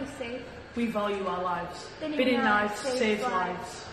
safe. We value our lives. Bidding Bidding knives knives save saves lives.